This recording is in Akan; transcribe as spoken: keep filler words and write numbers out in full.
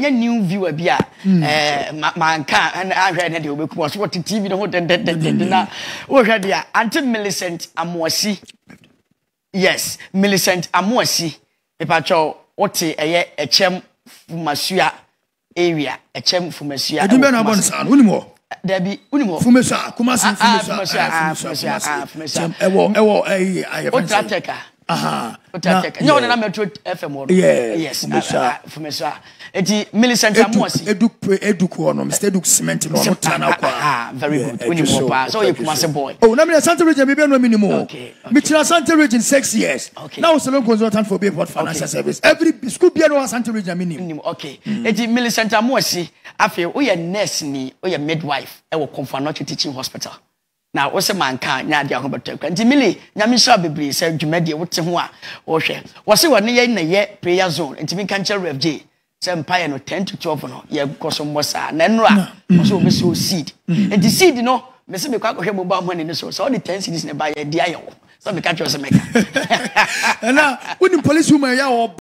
nye new viewer bi a eh man kan ahwe na de obeku so what T V no ho de de de na wo hwe dia Auntie Millicent Amoasi yes Millicent Amoasi e pa cho wote eye echem fumasua area echem fumasua edin be na bon san woni mo Debbie unimo fumasua kumasi fumasua fumasua fumasua ewo ewo eh ayefense aha Otrateka. Nyo na Metro F M. Yes, Fumesa. Eti Millicent Amoasi. Eduk eduk no, Mister Eduk cement no no tana kwa. Ah, very good. When you papa, so you Kumase boy. Oh, na me Santa Region me be no minimum. Okay. Me tira Santa Region six years. Okay. Now salon consultant for Bayport Financial Service. Every school be no Santa Region minimum. Okay. Eti Millicent Amoasi, afi o ye nurse ni, o ye midwife e wo Comfort Teaching Hospital. Now, what's a man can ya dia ho beto kan ti mili nyame sha bebre se dwumade wote ho a wo hwe wo se woni ye na ye prayer zone nti mi kan che Rev J se empire no ten to twelve no ye koso mbosa na nra wo se obeso seed nti seed no me se me kwa hwe mo ba mo ne so so the ten seeds ne ba ye dia ye wo so me ka che wo se meka na woni police woman ya wo